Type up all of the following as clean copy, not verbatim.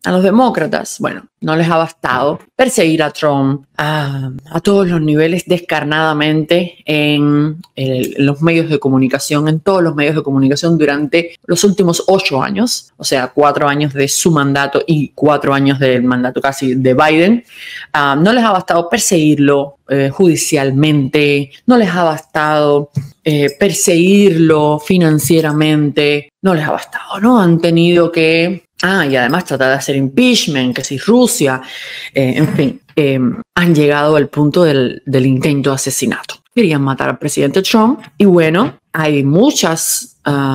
a los demócratas, bueno, no les ha bastado perseguir a Trump a todos los niveles descarnadamente en los medios de comunicación, en todos los medios de comunicación durante los últimos 8 años, o sea, 4 años de su mandato y 4 años del mandato casi de Biden. No les ha bastado perseguirlo judicialmente, no les ha bastado perseguirlo financieramente, no les ha bastado, ¿no? Han tenido que... y además tratar de hacer impeachment, que si Rusia, en fin, han llegado al punto del intento de asesinato. Querían matar al presidente Trump y bueno, hay muchas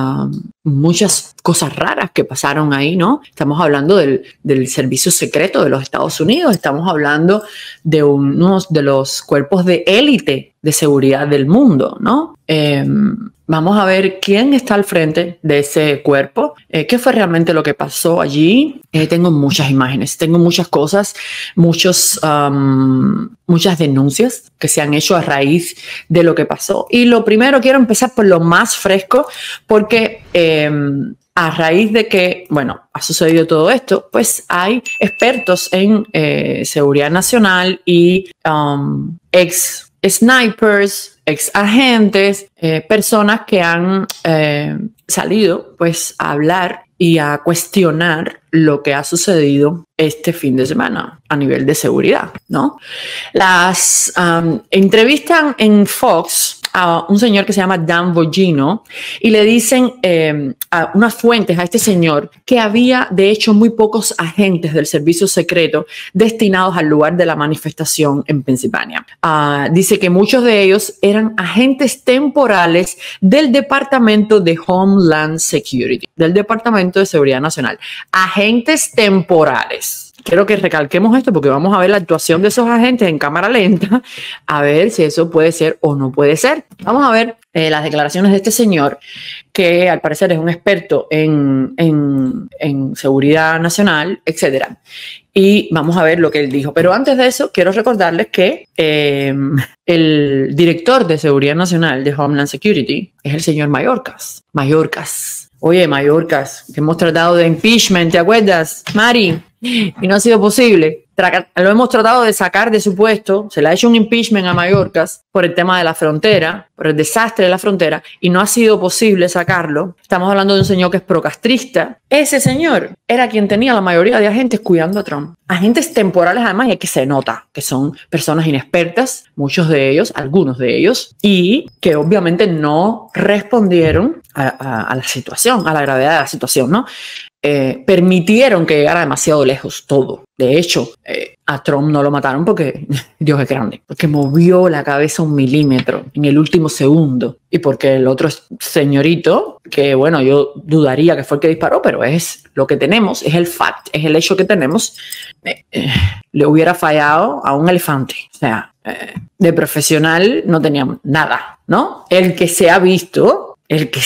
cosas raras que pasaron ahí, ¿no? Estamos hablando del servicio secreto de los Estados Unidos, estamos hablando de uno de los cuerpos de élite de seguridad del mundo, ¿no? Vamos a ver quién está al frente de ese cuerpo, qué fue realmente lo que pasó allí. Tengo muchas imágenes, tengo muchas cosas, muchas denuncias que se han hecho a raíz de lo que pasó. Y lo primero, quiero empezar por lo más fresco, porque a raíz de que, bueno, ha sucedido todo esto, pues hay expertos en seguridad nacional y ex snipers, ex agentes, personas que han salido pues a hablar y a cuestionar lo que ha sucedido este fin de semana a nivel de seguridad, ¿no? Las entrevistan en Fox a un señor que se llama Dan Bongino y le dicen a unas fuentes a este señor que había de hecho muy pocos agentes del servicio secreto destinados al lugar de la manifestación en Pensilvania. Dice que muchos de ellos eran agentes temporales del Departamento de Homeland Security, del Departamento de Seguridad Nacional. Agentes temporales. Quiero que recalquemos esto porque vamos a ver la actuación de esos agentes en cámara lenta, a ver si eso puede ser o no puede ser. Vamos a ver las declaraciones de este señor, que al parecer es un experto en seguridad nacional, etc. Y vamos a ver lo que él dijo. Pero antes de eso, quiero recordarles que el director de Seguridad Nacional de Homeland Security es el señor Mayorkas. Oye, Mayorkas, que hemos tratado de impeachment, ¿te acuerdas, Mari? Y no ha sido posible. Lo hemos tratado de sacar de su puesto, se le ha hecho un impeachment a Mayorkas por el tema de la frontera, por el desastre de la frontera, y no ha sido posible sacarlo. Estamos hablando de un señor que es procastrista. Ese señor era quien tenía la mayoría de agentes cuidando a Trump. Agentes temporales además, y que se nota que son personas inexpertas, muchos de ellos, algunos de ellos, y que obviamente no respondieron a la situación, a la gravedad de la situación, ¿no? Permitieron que llegara demasiado lejos todo. De hecho, a Trump no lo mataron porque Dios es grande, porque movió la cabeza 1 milímetro en el último segundo y porque el otro señorito, que bueno, yo dudaría que fue el que disparó, pero es lo que tenemos, es el fact, es el hecho que tenemos, le hubiera fallado a un elefante. O sea, de profesional no teníamos nada, ¿no? El que se ha visto,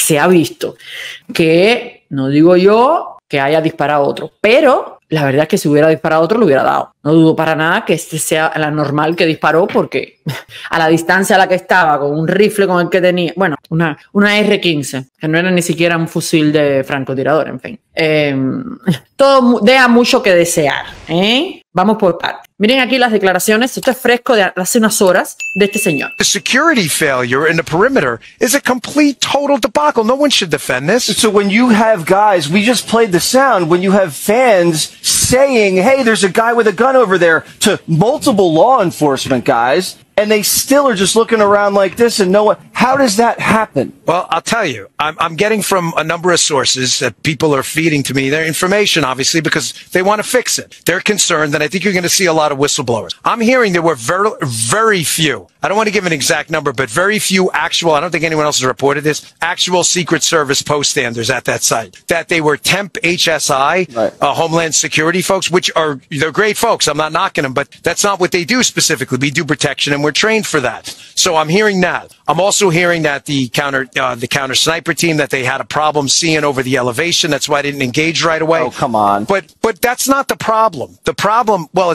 que no digo yo que haya disparado otro, pero la verdad es que si hubiera disparado otro lo hubiera dado. No dudo para nada que este sea la normal que disparó, porque a la distancia a la que estaba, con un rifle con el que tenía, bueno, una R-15, que no era ni siquiera un fusil de francotirador, en fin. Todo deja mucho que desear, ¿eh? Vamos por partes. Miren aquí las declaraciones, esto es fresco de hace unas horas, de este señor. The security failure in the perimeter is a complete, total debacle. No one should defend this. So when you have guys, we just played the sound, when you have fans saying, hey, there's a guy with a gun over there, to multiple law enforcement guys, and they still are just looking around like this and how does that happen? Well, I'll tell you, I'm getting from a number of sources that people are feeding to me their information, obviously, because they want to fix it. They're concerned, and I think you're going to see a lot of whistleblowers. I'm hearing there were very, very few, I don't want to give an exact number, but very few actual, I don't think anyone else has reported this, actual Secret Service poststanders at that site. That they were temp HSI, right. Homeland Security folks, they're great folks, I'm not knocking them, but that's not what they do specifically. We do protection, and we're trained for that. So I'm hearing that. I'm also hearing that the counter sniper team, that they had a problem seeing over the elevation. That's why I didn't engage right away. Oh, come on. But that's not the problem. The problem, well, it's the problem.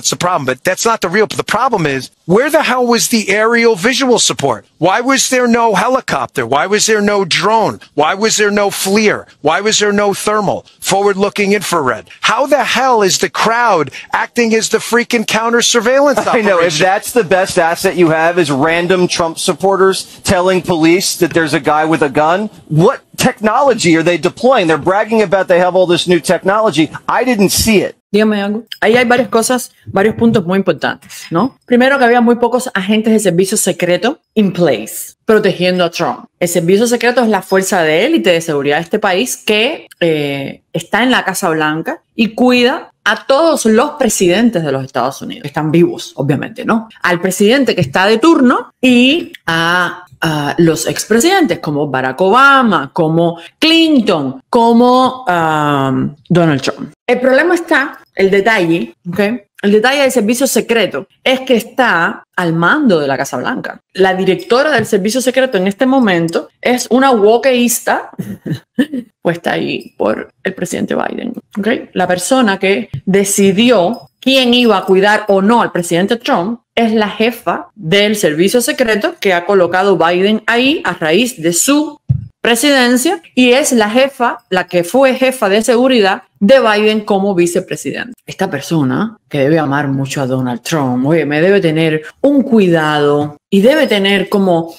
down, but that's not the real. The problem is, where the hell was the aerial visual support? Why was there no helicopter? Why was there no drone? Why was there no FLIR? Why was there no thermal, forward-looking infrared? How the hell is the crowd acting as the freaking counter surveillance operation? I know, if that's the best asset you have is random Trump supporters telling police that there's a guy with a gun, what technology are they deploying? They're bragging about they have all this new technology. I didn't see it. Dígame algo. Ahí hay varias cosas, varios puntos muy importantes, ¿no? Primero, que había muy pocos agentes de servicio secreto in place, protegiendo a Trump. El servicio secreto es la fuerza de élite de seguridad de este país que está en la Casa Blanca y cuida a todos los presidentes de los Estados Unidos. Están vivos, obviamente, ¿no? Al presidente que está de turno y a los expresidentes como Barack Obama, como Clinton, como Donald Trump. El problema está, el detalle, ¿okay? El detalle del servicio secreto es que está al mando de la Casa Blanca. La directora del servicio secreto en este momento es una wokeísta puesta ahí por el presidente Biden. ¿Okay? La persona que decidió quién iba a cuidar o no al presidente Trump es la jefa del servicio secreto que ha colocado Biden ahí a raíz de su presidencia y es la jefa, la que fue jefa de seguridad de Biden como vicepresidente. Esta persona que debe amar mucho a Donald Trump, oye, me debe tener un cuidado y debe tener como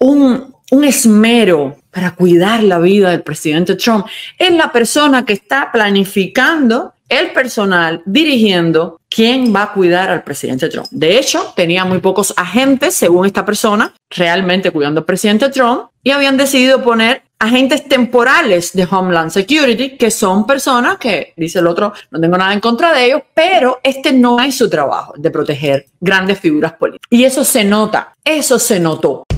un esmero para cuidar la vida del presidente Trump. Es la persona que está planificando el personal, dirigiendo quién va a cuidar al presidente Trump. De hecho, tenía muy pocos agentes, según esta persona, realmente cuidando al presidente Trump y habían decidido poner agentes temporales de Homeland Security, que son personas que, dice el otro, no tengo nada en contra de ellos, pero este no es su trabajo de proteger grandes figuras políticas. Y eso se nota, eso se notó.